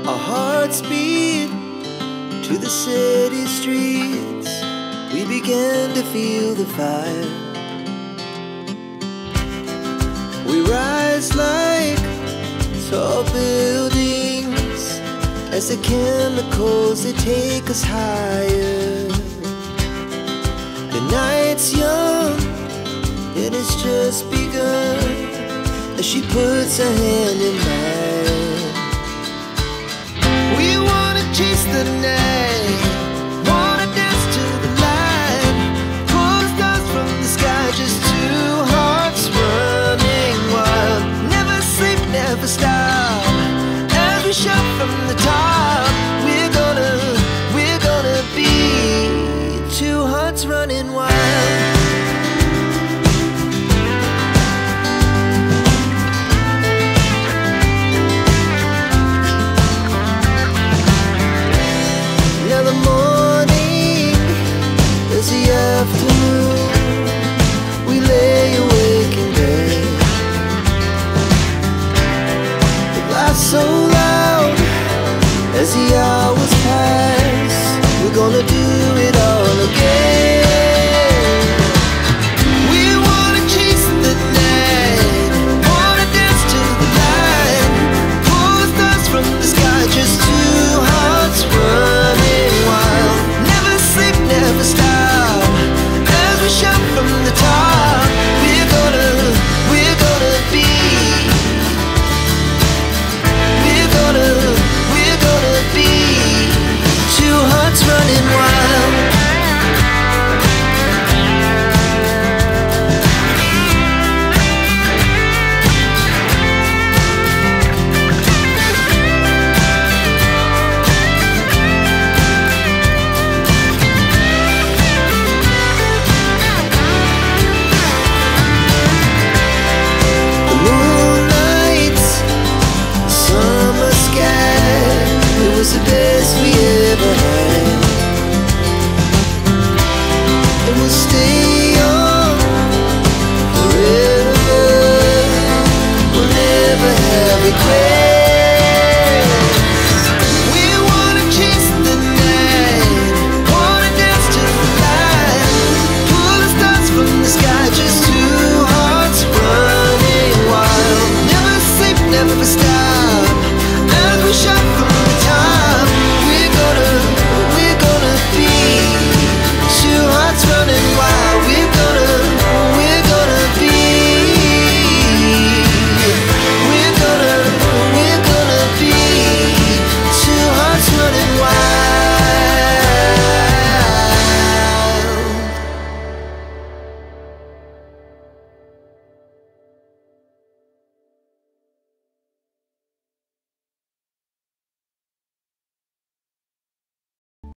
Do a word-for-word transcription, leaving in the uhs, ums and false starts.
Our hearts beat to the city streets. We began to feel the fire. We rise like tall buildings as the chemicals, they take us higher. The night's young and it's just begun as she puts her hand in mine. We wanna chase the night, wanna dance to the light, pull the stars from the sky, just two hearts running wild. Never sleep, never stop, as we shout from the top. We're gonna, we're gonna be two hearts running wild. Now the morning is the afternoon. We lay awake in bed. It laughs so loud as the hours pass. We're gonna do